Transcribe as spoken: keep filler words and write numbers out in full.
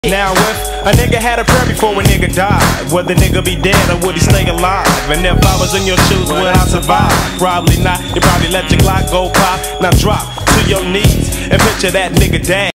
Now if a nigga had a prayer before a nigga died, would the nigga be dead or would he stay alive? And if I was in your shoes, would I survive? Probably not. You probably let your Glock go pop. Now drop to your knees and picture that nigga dead.